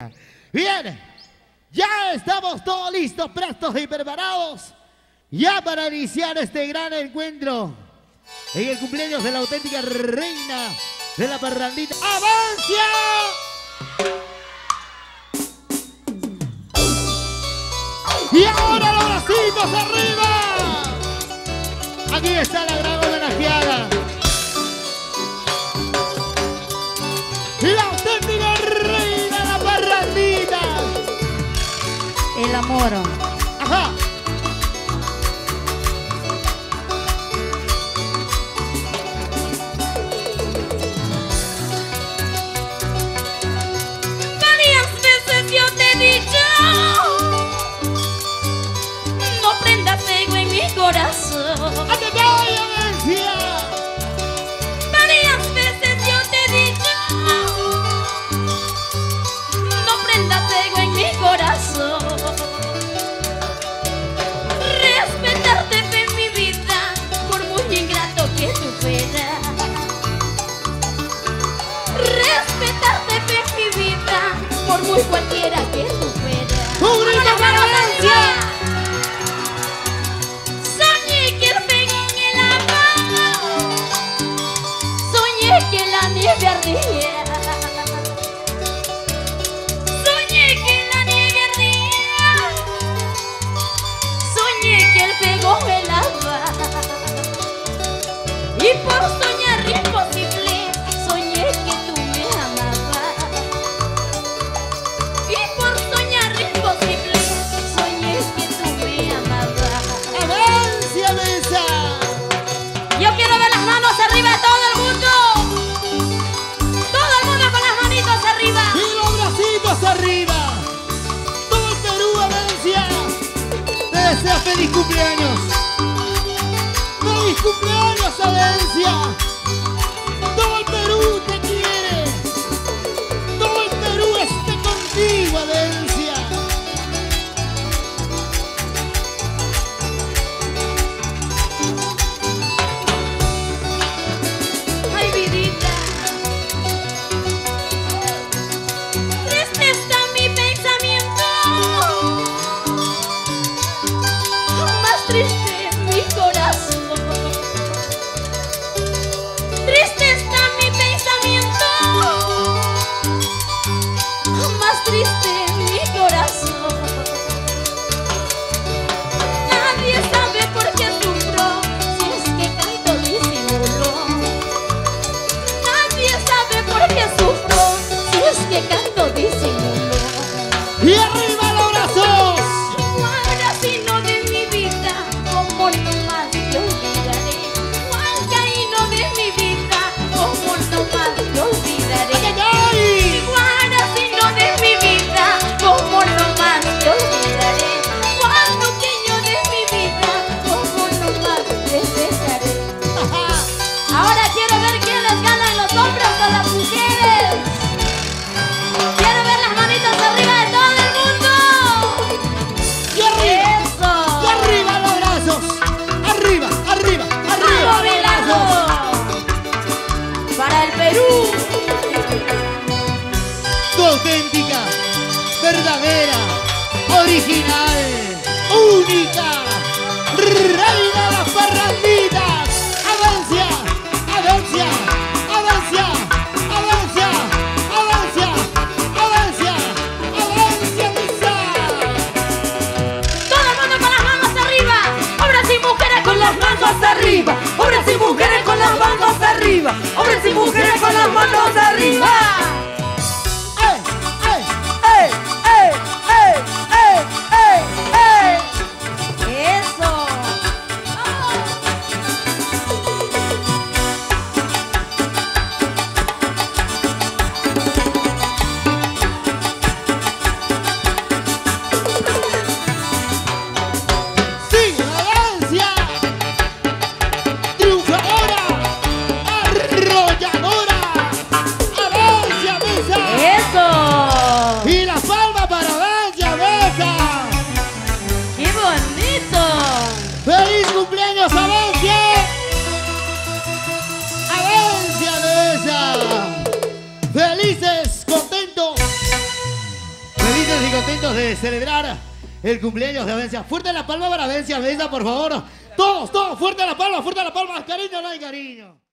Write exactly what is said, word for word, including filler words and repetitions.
auténtica. Bien, ya estamos todos listos, prestos y preparados ya para iniciar este gran encuentro en el cumpleaños de la auténtica reina de la parrandita, ¡Avancia! Y ahora los bracitos arriba. Aquí está la gran homenajeada, la auténtica reina de la parrandita. El amor. Ajá. Varias veces yo te he dicho, no prendas fuego en mi corazón. Varias veces yo te he dicho, no prendas fuego en mi corazón. Respetarte en mi vida, por muy ingrato que tú fueras. Respetarte en mi vida, por muy cualquiera que tú fueras. ¡Un grito para Avancia! Soñé que el fuego en el amor, soñé que la nieve ardía, soñé que la nieve ardía, soñé que el fuego helaba, y por soñar imposible, soñé que tú me amabas, y por soñar imposible, soñé que tú me amabas. ¡Avancia, Mesa! Yo quiero ver las manos arriba de todo el mundo. Todo el mundo con las manitos arriba. Y los bracitos arriba. Todo el Perú, Avancia, te desea feliz cumpleaños. ¡Feliz cumpleaños, Avancia! Todo el Perú te quiere. Todo el Perú está contigo, Avancia. Ay, vidita. Triste está mi pensamiento, más triste mi corazón. Triste está mi pensamiento, más triste mi corazón. Nadie sabe por qué sufro, si es que canto disimulo. Nadie sabe por qué sufro, si es que canto disimulo. ¡Y arriba los brazos! Ahora si no de mi vida, como no más te olvidaré. Juan Caíno de mi vida, como no más te olvidaré. ¡Ay, ay, ay! Ahora si no de mi vida, como no más te olvidaré. Juan Duqueño de mi vida, como no más te besaré. Ahora quiero ver quiénes ganan, los hombres o las mujeres. Quiero ver las manitas arriba de todo el mundo. ¡Y arriba! Eso. ¡Y arriba los brazos! ¡Arriba, arriba, arriba! ¡Vamos, Velasco! Para el Perú. Tu auténtica, verdadera, original, única, reina de las parranditas. ¡Avancia! ¡Avancia! ¡Avancia! ¡Avancia! ¡Avancia! ¡Avancia! ¡Avancia, Misa! Todo el mundo con las manos arriba. Hombres y mujeres con las manos arriba. Hombres y mujeres con las manos arriba. Hombres y mujeres con las manos arriba. ¡Eh! ¡Eh! ¡Ey! ¡Ey! ¡Ey! ¡Ey! ¡Ey! ¡Ey! Eso. ¡Sí, Avancia! ¡Triunfadora! ¡Arrolladora! momentos de celebrar el cumpleaños de Avencia. Fuerte la palma para Avencia, Avencia, por favor. Todos, todos, fuerte la palma, fuerte la palma. Cariño, no hay cariño.